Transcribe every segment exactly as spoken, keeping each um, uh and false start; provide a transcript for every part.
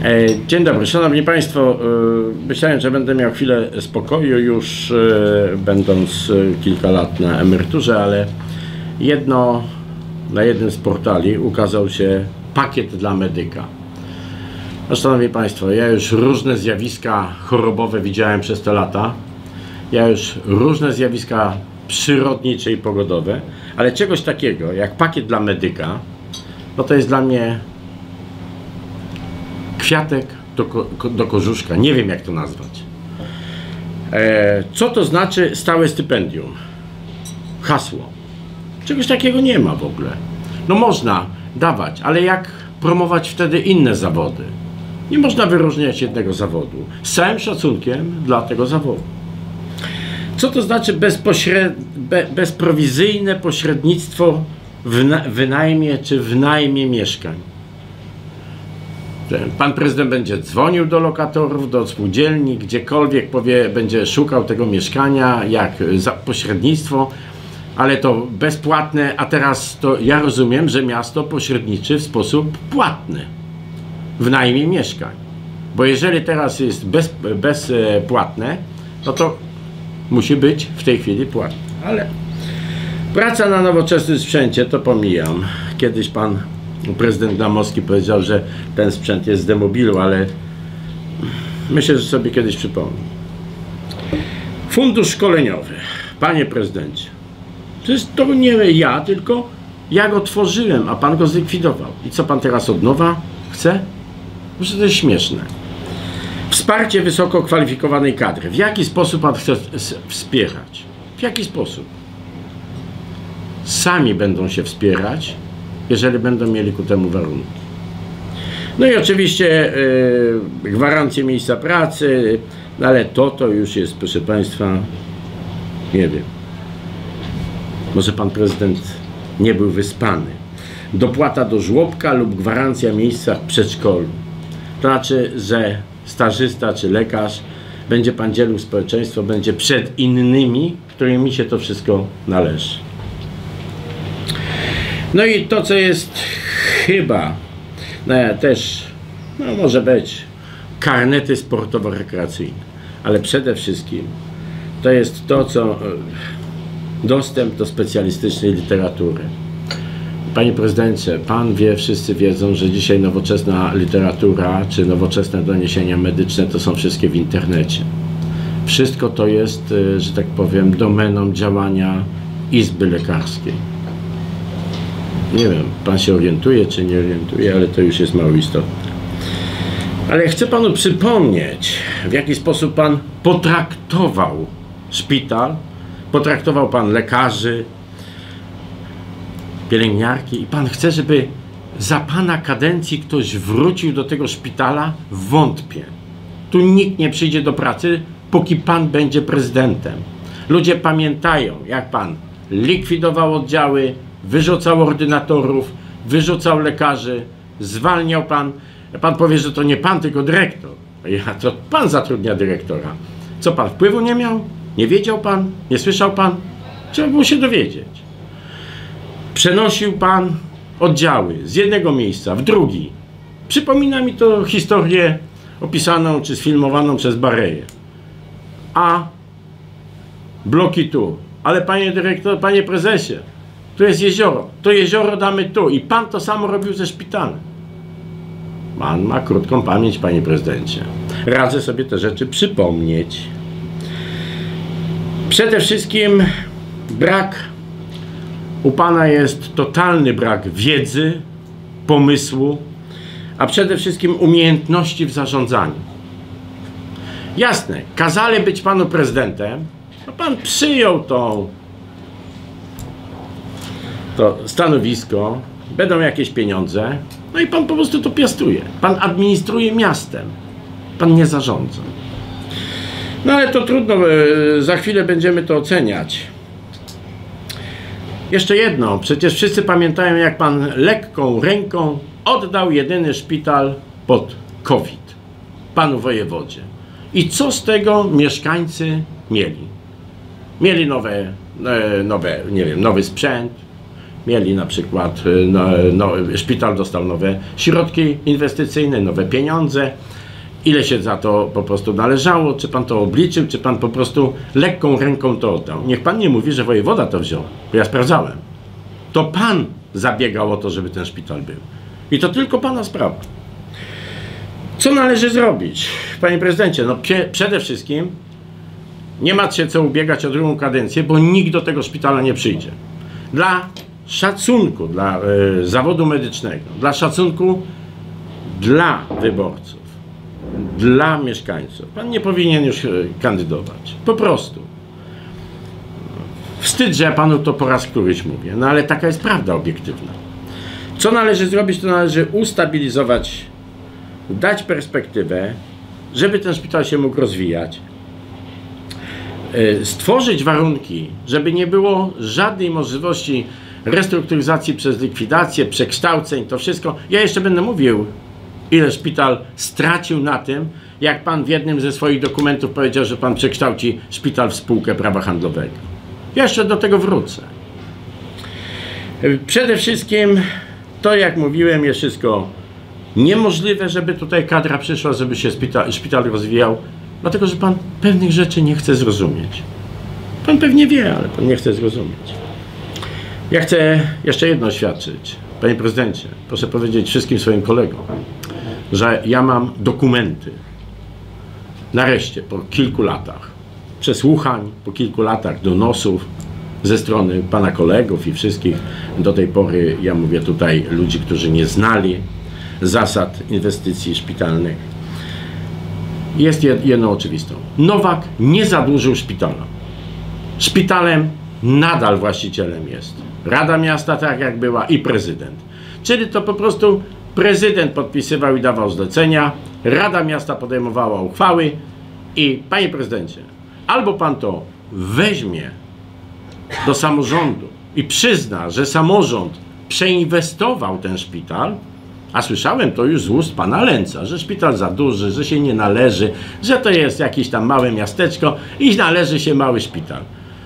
Dzień dobry, szanowni państwo. Myślałem, że będę miał chwilę spokoju już będąc kilka lat na emeryturze, ale jedno, na jednym z portali ukazał się pakiet dla medyka. No, szanowni państwo, ja już różne zjawiska chorobowe widziałem przez te lata. Ja już różne zjawiska przyrodnicze i pogodowe, ale czegoś takiego jak pakiet dla medyka, no to jest dla mnie kwiatek do, ko do kożuszka. Nie wiem, jak to nazwać. E, co to znaczy stałe stypendium? Hasło. Czegoś takiego nie ma w ogóle. No można dawać, ale jak promować wtedy inne zawody? Nie można wyróżniać jednego zawodu. Z całym szacunkiem dla tego zawodu. Co to znaczy bezpośred... Be... bezprowizyjne pośrednictwo w wynajmie czy w najmie mieszkań? Pan prezydent będzie dzwonił do lokatorów, do spółdzielni, gdziekolwiek powie, będzie szukał tego mieszkania, jak za pośrednictwo, ale to bezpłatne, a teraz to ja rozumiem, że miasto pośredniczy w sposób płatny w najmie mieszkań. Bo jeżeli teraz jest bez, bezpłatne, no to musi być w tej chwili płatne. Ale praca na nowoczesnym sprzęcie to pomijam. Kiedyś pan prezydent Dmowski powiedział, że ten sprzęt jest z demobilu, ale myślę, że sobie kiedyś przypomnę. Fundusz szkoleniowy. Panie prezydencie, przecież to nie ja, tylko ja go tworzyłem, a pan go zlikwidował. I co pan teraz od nowa chce? Może to jest śmieszne. Wsparcie wysoko kwalifikowanej kadry. W jaki sposób pan chce wspierać? W jaki sposób? Sami będą się wspierać, jeżeli będą mieli ku temu warunki. No i oczywiście yy, gwarancje miejsca pracy, no ale to, to już jest, proszę państwa, nie wiem. Może pan prezydent nie był wyspany. Dopłata do żłobka lub gwarancja miejsca w przedszkolu. To znaczy, że stażysta czy lekarz będzie pan dzielił społeczeństwo, będzie przed innymi, którymi się to wszystko należy. No i to, co jest chyba no ja też, no może być karnety sportowo-rekreacyjne, ale przede wszystkim to jest to, co dostęp do specjalistycznej literatury. Panie prezydencie, pan wie, wszyscy wiedzą, że dzisiaj nowoczesna literatura czy nowoczesne doniesienia medyczne to są wszystkie w internecie. Wszystko to jest, że tak powiem, domeną działania Izby Lekarskiej. Nie wiem, pan się orientuje czy nie orientuje, ale to już jest mało istotne. Ale chcę panu przypomnieć, w jaki sposób pan potraktował szpital, potraktował pan lekarzy, pielęgniarki i pan chce, żeby za pana kadencji ktoś wrócił do tego szpitala? Wątpię. Tu nikt nie przyjdzie do pracy, póki pan będzie prezydentem. Ludzie pamiętają, jak pan likwidował oddziały, wyrzucał ordynatorów, wyrzucał lekarzy, zwalniał pan. Pan powie, że to nie pan, tylko dyrektor. Ja, to pan zatrudnia dyrektora. Co pan, wpływu nie miał? Nie wiedział pan? Nie słyszał pan? Trzeba było się dowiedzieć. Przenosił pan oddziały z jednego miejsca w drugi. Przypomina mi to historię opisaną czy sfilmowaną przez Bareję. A bloki tu. Ale panie dyrektor, panie prezesie, tu jest jezioro. To jezioro damy tu. I pan to samo robił ze szpitalem. Pan ma krótką pamięć, panie prezydencie. Radzę sobie te rzeczy przypomnieć. Przede wszystkim brak, u pana jest totalny brak wiedzy, pomysłu, a przede wszystkim umiejętności w zarządzaniu. Jasne, kazali być panu prezydentem, a pan przyjął tą, to stanowisko, będą jakieś pieniądze, no i pan po prostu to piastuje. Pan administruje miastem, pan nie zarządza. No ale to trudno, za chwilę będziemy to oceniać. Jeszcze jedno, przecież wszyscy pamiętają, jak pan lekką ręką oddał jedyny szpital pod COVID panu wojewodzie. I co z tego mieszkańcy mieli? Mieli nowe, nowe, nie wiem, nowy sprzęt, mieli na przykład, no, no, szpital dostał nowe środki inwestycyjne, nowe pieniądze, ile się za to po prostu należało, czy pan to obliczył, czy pan po prostu lekką ręką to oddał. Niech pan nie mówi, że wojewoda to wziął, bo ja sprawdzałem. To pan zabiegał o to, żeby ten szpital był. I to tylko pana sprawa. Co należy zrobić, panie prezydencie? No przede wszystkim nie ma się co ubiegać o drugą kadencję, bo nikt do tego szpitala nie przyjdzie. Dla szacunku dla y, zawodu medycznego, dla szacunku dla wyborców, dla mieszkańców, pan nie powinien już y, kandydować. Po prostu. Wstyd, że ja panu to po raz któryś mówię, no ale taka jest prawda obiektywna. Co należy zrobić? To należy ustabilizować, dać perspektywę, żeby ten szpital się mógł rozwijać, stworzyć warunki, żeby nie było żadnej możliwości restrukturyzacji przez likwidację, przekształceń, to wszystko. Ja jeszcze będę mówił, ile szpital stracił na tym, jak pan w jednym ze swoich dokumentów powiedział, że pan przekształci szpital w spółkę prawa handlowego. Ja jeszcze do tego wrócę. Przede wszystkim to, jak mówiłem, jest wszystko niemożliwe, żeby tutaj kadra przyszła, żeby się szpital, szpital rozwijał, dlatego, że pan pewnych rzeczy nie chce zrozumieć. Pan pewnie wie, ale pan nie chce zrozumieć. Ja chcę jeszcze jedno oświadczyć. Panie prezydencie, proszę powiedzieć wszystkim swoim kolegom, że ja mam dokumenty. Nareszcie, po kilku latach przesłuchań, po kilku latach donosów ze strony pana kolegów i wszystkich, do tej pory, ja mówię tutaj, ludzi, którzy nie znali zasad inwestycji szpitalnych. Jest jedno oczywistą. Nowak nie zadłużył szpitala. Szpitalem nadal właścicielem jest Rada Miasta, tak jak była, i prezydent. Czyli to po prostu prezydent podpisywał i dawał zlecenia, Rada Miasta podejmowała uchwały i, panie prezydencie, albo pan to weźmie do samorządu i przyzna, że samorząd przeinwestował ten szpital, a słyszałem to już z ust pana Lęca, że szpital za duży, że się nie należy, że to jest jakieś tam małe miasteczko i należy się mały szpital.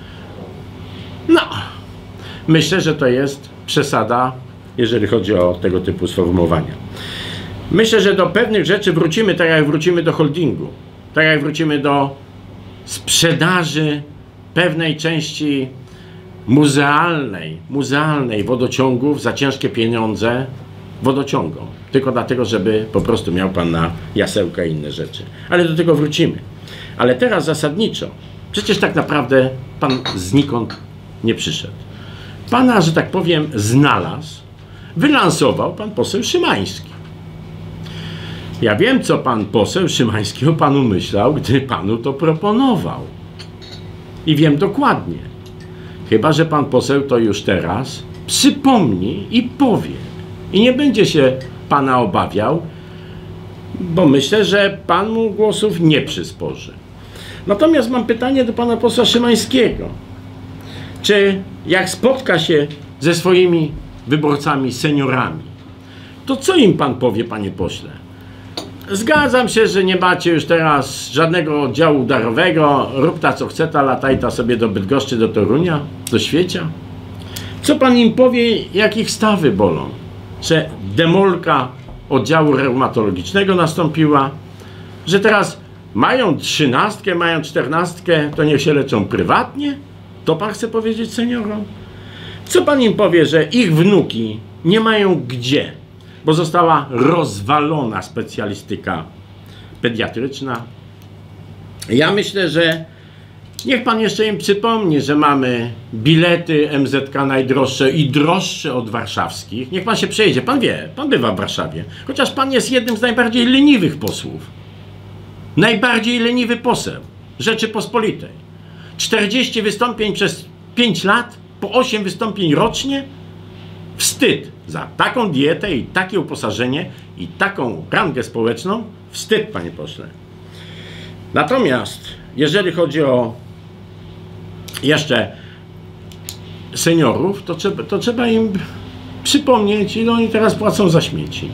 No, myślę, że to jest przesada, jeżeli chodzi o tego typu sformułowania. Myślę, że do pewnych rzeczy wrócimy, tak jak wrócimy do holdingu, tak jak wrócimy do sprzedaży pewnej części muzealnej, muzealnej wodociągów za ciężkie pieniądze wodociągom. Tylko dlatego, żeby po prostu miał pan na jasełka i inne rzeczy. Ale do tego wrócimy. Ale teraz zasadniczo, przecież tak naprawdę pan znikąd nie przyszedł. Pana, że tak powiem, znalazł, wylansował pan poseł Szymański. Ja wiem, co pan poseł Szymański o panu myślał, gdy panu to proponował. I wiem dokładnie. Chyba że pan poseł to już teraz przypomni i powie. I nie będzie się pana obawiał, bo myślę, że pan mu głosów nie przysporzy. Natomiast mam pytanie do pana posła Szymańskiego. Czy jak spotka się ze swoimi wyborcami, seniorami, to co im pan powie, panie pośle? Zgadzam się, że nie macie już teraz żadnego oddziału darowego, rób ta co chce, ta lataj ta sobie do Bydgoszczy, do Torunia, do Świecia. Co pan im powie, jak ich stawy bolą? Że demolka oddziału reumatologicznego nastąpiła, że teraz mają trzynastkę, mają czternastkę, to niech się leczą prywatnie? To pan chce powiedzieć seniorom? Co pan im powie, że ich wnuki nie mają gdzie, bo została rozwalona specjalistyka pediatryczna? Ja myślę, że niech pan jeszcze im przypomni, że mamy bilety M Z K najdroższe i droższe od warszawskich. Niech pan się przejedzie. Pan wie, pan bywa w Warszawie. Chociaż pan jest jednym z najbardziej leniwych posłów. Najbardziej leniwy poseł Rzeczypospolitej. czterdzieści wystąpień przez pięć lat, po osiem wystąpień rocznie. Wstyd za taką dietę i takie uposażenie i taką rangę społeczną. Wstyd, panie pośle. Natomiast jeżeli chodzi o jeszcze seniorów, to trzeba, to trzeba im przypomnieć, ile oni teraz płacą za śmieci.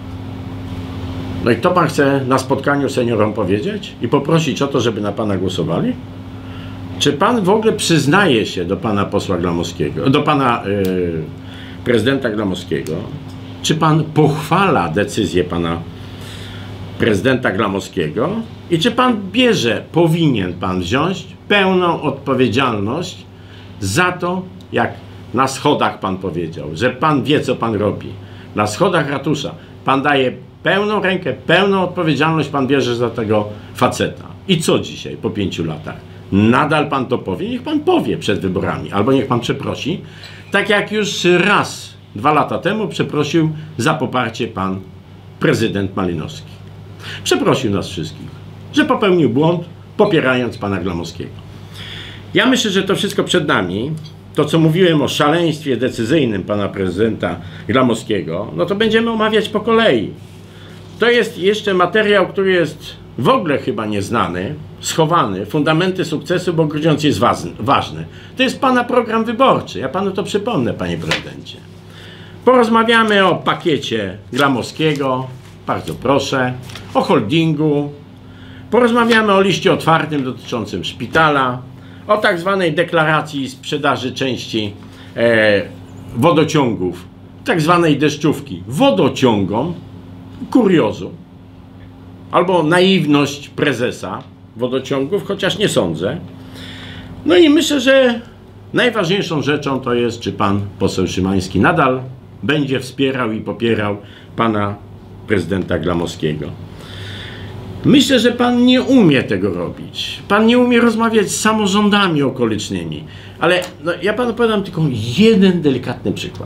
No i to pan chce na spotkaniu seniorom powiedzieć i poprosić o to, żeby na pana głosowali? Czy pan w ogóle przyznaje się do pana posła Glamowskiego, do pana yy, prezydenta Glamowskiego, czy pan pochwala decyzję pana prezydenta Glamowskiego i czy pan bierze, powinien pan wziąć pełną odpowiedzialność za to, jak na schodach pan powiedział, że pan wie, co pan robi. Na schodach ratusza pan daje pełną rękę, pełną odpowiedzialność pan bierze za tego faceta. I co dzisiaj, po pięciu latach? Nadal pan to powie? Niech pan powie przed wyborami, albo niech pan przeprosi, tak jak już raz, dwa lata temu przeprosił za poparcie pan prezydent Malinowski. Przeprosił nas wszystkich, że popełnił błąd, popierając pana Glamowskiego. Ja myślę, że to wszystko przed nami. To, co mówiłem o szaleństwie decyzyjnym pana prezydenta Glamowskiego, no to będziemy omawiać po kolei. To jest jeszcze materiał, który jest w ogóle chyba nieznany, schowany, fundamenty sukcesu, bo Grudziądz jest ważny. To jest pana program wyborczy. Ja panu to przypomnę, panie prezydencie. Porozmawiamy o pakiecie Glamowskiego, bardzo proszę, o holdingu, porozmawiamy o liście otwartym dotyczącym szpitala, o tak zwanej deklaracji sprzedaży części e, wodociągów, tak zwanej deszczówki wodociągom, kuriozu, albo naiwność prezesa wodociągów, chociaż nie sądzę. No i myślę, że najważniejszą rzeczą to jest, czy pan poseł Szymański nadal będzie wspierał i popierał pana prezydenta Glamowskiego. Myślę, że pan nie umie tego robić. Pan nie umie rozmawiać z samorządami okolicznymi. Ale no, ja panu podam tylko jeden delikatny przykład.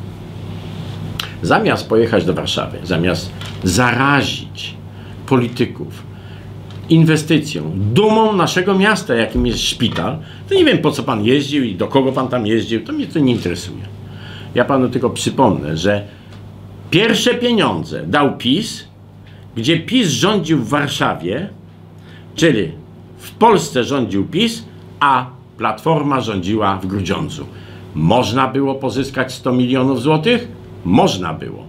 Zamiast pojechać do Warszawy, zamiast zarazić polityków inwestycją, dumą naszego miasta, jakim jest szpital, to nie wiem, po co pan jeździł i do kogo pan tam jeździł, to mnie to nie interesuje. Ja panu tylko przypomnę, że pierwsze pieniądze dał PiS, gdzie PiS rządził w Warszawie, czyli w Polsce rządził PiS, a Platforma rządziła w Grudziądzu. Można było pozyskać sto milionów złotych? Można było.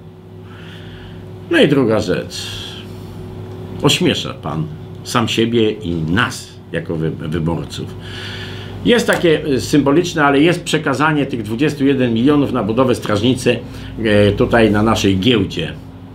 No i druga rzecz. Ośmiesza pan sam siebie i nas jako wy wyborców. Jest takie symboliczne, ale jest przekazanie tych dwudziestu jeden milionów na budowę strażnicy e, tutaj na naszej giełdzie.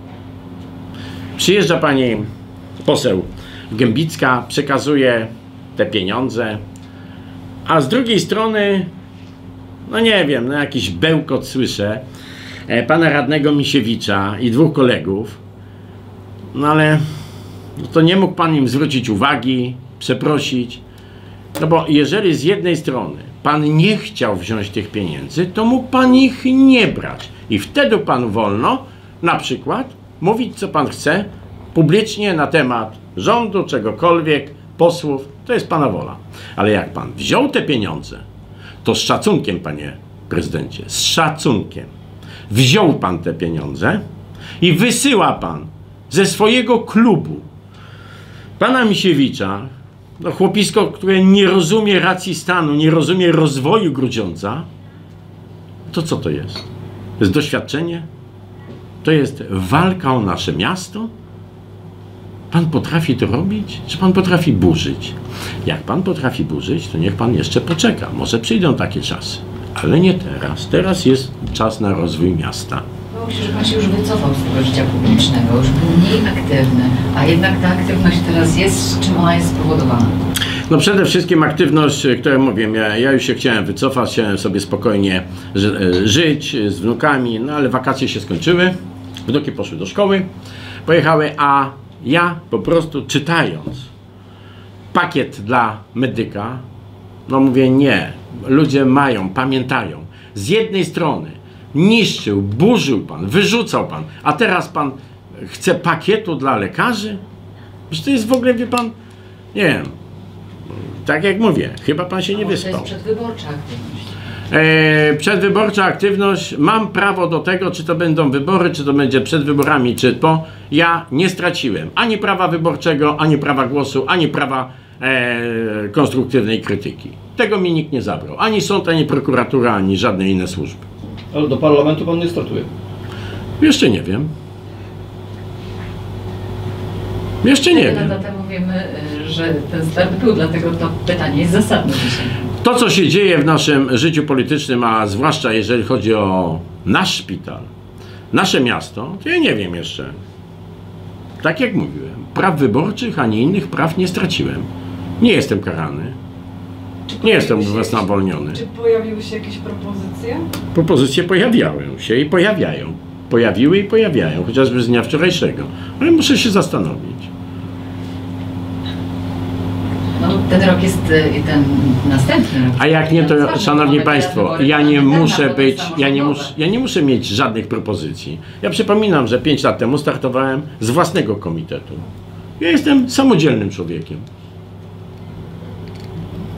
Przyjeżdża pani poseł Gębicka, przekazuje te pieniądze, a z drugiej strony, no nie wiem, no jakiś bełkot słyszę, e, pana radnego Misiewicza i dwóch kolegów, no ale no to nie mógł pan im zwrócić uwagi, przeprosić, no bo jeżeli z jednej strony pan nie chciał wziąć tych pieniędzy, to mógł pan ich nie brać i wtedy panu wolno na przykład mówić, co pan chce, publicznie na temat rządu, czegokolwiek, posłów, to jest pana wola. Ale jak pan wziął te pieniądze, to z szacunkiem, panie prezydencie, z szacunkiem, wziął pan te pieniądze i wysyła pan ze swojego klubu pana Misiewicza, no chłopisko, które nie rozumie racji stanu, nie rozumie rozwoju Grudziądza, to co to jest? To jest doświadczenie? To jest walka o nasze miasto? Pan potrafi to robić? Czy pan potrafi burzyć? Jak pan potrafi burzyć, to niech pan jeszcze poczeka. Może przyjdą takie czasy. Ale nie teraz. Teraz jest czas na rozwój miasta. Wydawało się, że pan się już wycofał z tego życia publicznego, już był mniej aktywny, a jednak ta aktywność teraz jest, z czym ona jest spowodowana? No przede wszystkim aktywność, którą mówię, ja, ja już się chciałem wycofać, chciałem sobie spokojnie ży, żyć z wnukami, no ale wakacje się skończyły, wnuki poszły do szkoły, pojechały, a ja po prostu czytając pakiet dla medyka, no mówię nie, ludzie mają, pamiętają, z jednej strony niszczył, burzył pan, wyrzucał pan, a teraz pan chce pakietu dla lekarzy? Przecież to jest w ogóle, wie pan, nie wiem, tak jak mówię, chyba pan się nie wyspał. To jest przedwyborcza aktywność. E, przedwyborcza aktywność, mam prawo do tego, czy to będą wybory, czy to będzie przed wyborami, czy po. Ja nie straciłem ani prawa wyborczego, ani prawa głosu, ani prawa e, konstruktywnej krytyki. Tego mi nikt nie zabrał. Ani sąd, ani prokuratura, ani żadne inne służby. Ale do parlamentu pan nie startuje? Jeszcze nie wiem. Jeszcze nie wiem. Lata temu wiemy, że ten start był, dlatego to pytanie jest zasadne dzisiaj. To, co się dzieje w naszym życiu politycznym, a zwłaszcza jeżeli chodzi o nasz szpital, nasze miasto, to ja nie wiem jeszcze. Tak jak mówiłem, praw wyborczych ani innych praw nie straciłem. Nie jestem karany. Nie jestem ubezwłasnowolniony. Czy pojawiły się jakieś propozycje? Propozycje pojawiają się i pojawiają. Pojawiły i pojawiają, chociażby z dnia wczorajszego. Ale muszę się zastanowić. No, ten rok jest i ten następny rok. A jak nie, to Ważne, szanowni mamy teraz państwo, wybory ja nie parlamentarne, muszę potem być, ja nie samorządowe. muszę, ja nie muszę mieć żadnych propozycji. Ja przypominam, że pięć lat temu startowałem z własnego komitetu. Ja jestem samodzielnym człowiekiem.